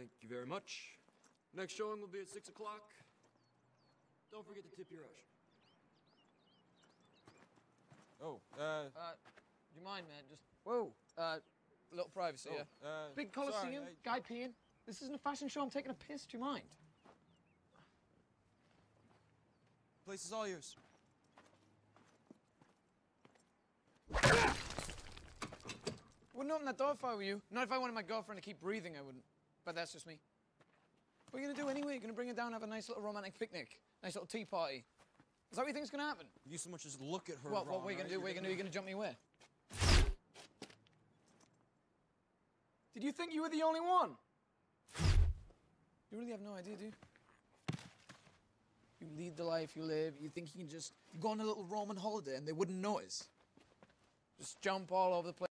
Thank you very much. Next showing will be at 6 o'clock. Don't forget to tip your usher. Oh, do you mind, man? Just, whoa, a little privacy, yeah? Big coliseum, sorry, guy peeing. This isn't a fashion show, I'm taking a piss, do you mind? place is all yours. Wouldn't open that door if I were you. Not if I wanted my girlfriend to keep breathing, I wouldn't. But that's just me. What are you gonna do anyway? You're gonna bring her down and have a nice little romantic picnic? Nice little tea party? Is that what you think's gonna happen? You so much as look at her What wrong, are you gonna do? What are you gonna do? You're gonna jump me where? Did you think you were the only one? You really have no idea, do you? You lead the life you live, you think you can just go on a little Roman holiday and they wouldn't notice. Just jump all over the place.